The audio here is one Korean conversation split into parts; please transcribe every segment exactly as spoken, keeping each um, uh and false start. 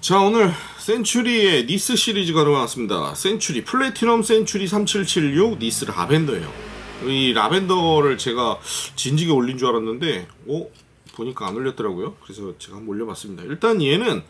자, 오늘 센츄리의 니스 시리즈가 나왔습니다. 센츄리 플래티넘 센츄리 삼칠칠육 니스 라벤더예요. 이 라벤더를 제가 진지게 올린 줄 알았는데 어? 보니까 안 올렸더라고요. 그래서 제가 한번 올려봤습니다. 일단 얘는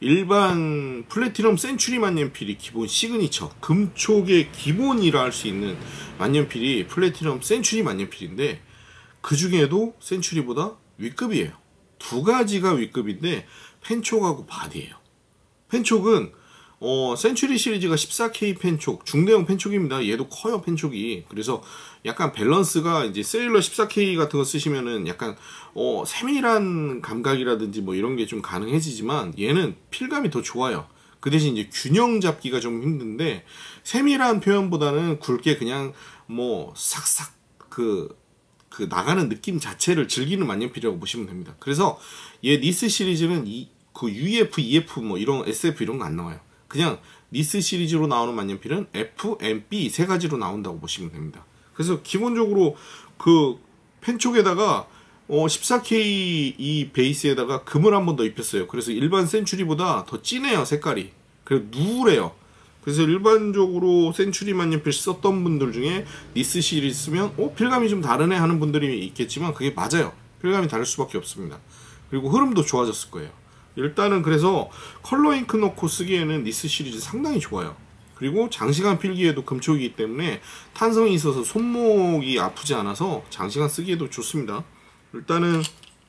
일반 플래티넘 센츄리 만년필이 기본 시그니처, 금촉의 기본이라 할 수 있는 만년필이 플래티넘 센츄리 만년필인데 그 중에도 센츄리보다 윗급이에요. 두 가지가 윗급인데 펜촉하고 바디예요. 펜촉은 어, 센츄리 시리즈가 십사 케이 펜촉, 중대형 펜촉입니다. 얘도 커요, 펜촉이. 그래서 약간 밸런스가 이제 세일러 십사 케이 같은 거 쓰시면은 약간 어, 세밀한 감각이라든지 뭐 이런 게 좀 가능해지지만 얘는 필감이 더 좋아요. 그 대신 이제 균형 잡기가 좀 힘든데 세밀한 표현보다는 굵게 그냥 뭐 싹싹 그 그 나가는 느낌 자체를 즐기는 만년필이라고 보시면 됩니다. 그래서 얘 니스 시리즈는 이 그 유이에프, 이에프 뭐 이런 에스에프 이런 거 안 나와요. 그냥 니스 시리즈로 나오는 만년필은 F, M, B 세 가지로 나온다고 보시면 됩니다. 그래서 기본적으로 그 펜촉에다가 어 십사 케이 이 베이스에다가 금을 한 번 더 입혔어요. 그래서 일반 센츄리보다 더 진해요, 색깔이. 그리고 누래요. 그래서 일반적으로 센츄리 만년필 썼던 분들 중에 니스 시리즈 쓰면 어? 필감이 좀 다르네 하는 분들이 있겠지만 그게 맞아요. 필감이 다를 수밖에 없습니다. 그리고 흐름도 좋아졌을 거예요. 일단은 그래서 컬러 잉크 넣고 쓰기에는 니스 시리즈 상당히 좋아요. 그리고 장시간 필기에도 금촉이기 때문에 탄성이 있어서 손목이 아프지 않아서 장시간 쓰기에도 좋습니다. 일단은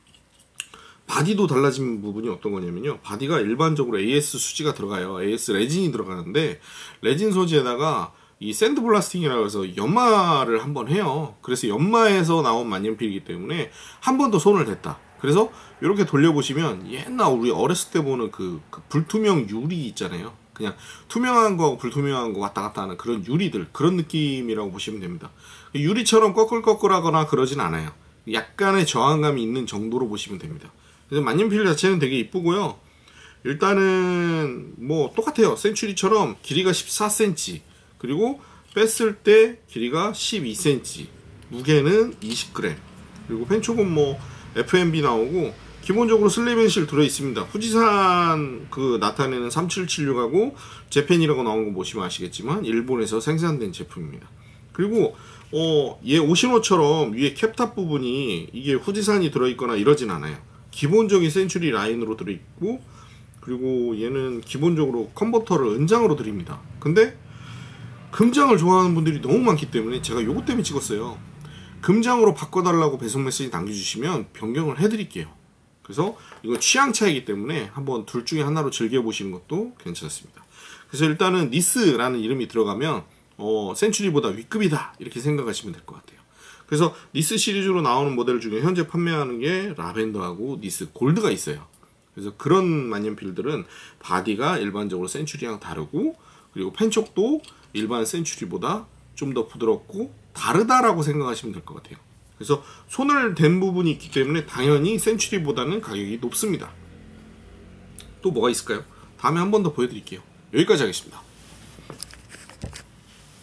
바디도 달라진 부분이 어떤 거냐면요, 바디가 일반적으로 에이에스 수지가 들어가요. 에이에스 레진이 들어가는데 레진 소재에다가 이 샌드 블라스팅이라고 해서 연마를 한번 해요. 그래서 연마에서 나온 만년필이기 때문에 한 번 더 손을 댔다. 그래서 이렇게 돌려보시면 옛날 우리 어렸을 때 보는 그, 그 불투명 유리 있잖아요. 그냥 투명한 거하고 불투명한 거 왔다 갔다 하는 그런 유리들, 그런 느낌이라고 보시면 됩니다. 유리처럼 꺼끌꺼끌하거나 그러진 않아요. 약간의 저항감이 있는 정도로 보시면 됩니다. 그래서 만년필 자체는 되게 이쁘고요. 일단은 뭐 똑같아요. 센츄리처럼 길이가 십사 센티미터, 그리고 뺐을 때 길이가 십이 센티미터, 무게는 이십 그램, 그리고 펜촉은 뭐 에프엠비 나오고 기본적으로 슬립앤실 들어있습니다. 후지산 그 나타내는 삼칠칠육하고 재팬이라고 나온 거 보시면 아시겠지만 일본에서 생산된 제품입니다. 그리고 어, 얘 오시노처럼 위에 캡탑 부분이 이게 후지산이 들어있거나 이러진 않아요. 기본적인 센츄리 라인으로 들어있고, 그리고 얘는 기본적으로 컨버터를 은장으로 드립니다. 근데 금장을 좋아하는 분들이 너무 많기 때문에 제가 요것 때문에 찍었어요. 금장으로 바꿔달라고 배송 메시지 남겨주시면 변경을 해드릴게요. 그래서 이거 취향 차이기 때문에 한번 둘 중에 하나로 즐겨보시는 것도 괜찮습니다. 그래서 일단은 니스라는 이름이 들어가면 어, 센츄리보다 윗급이다 이렇게 생각하시면 될 것 같아요. 그래서 니스 시리즈로 나오는 모델 중에 현재 판매하는 게 라벤더하고 니스 골드가 있어요. 그래서 그런 만년필들은 바디가 일반적으로 센츄리랑 다르고, 그리고 펜촉도 일반 센츄리보다 좀 더 부드럽고 다르다라고 생각하시면 될 것 같아요. 그래서 손을 댄 부분이 있기 때문에 당연히 센츄리보다는 가격이 높습니다. 또 뭐가 있을까요? 다음에 한 번 더 보여드릴게요. 여기까지 하겠습니다.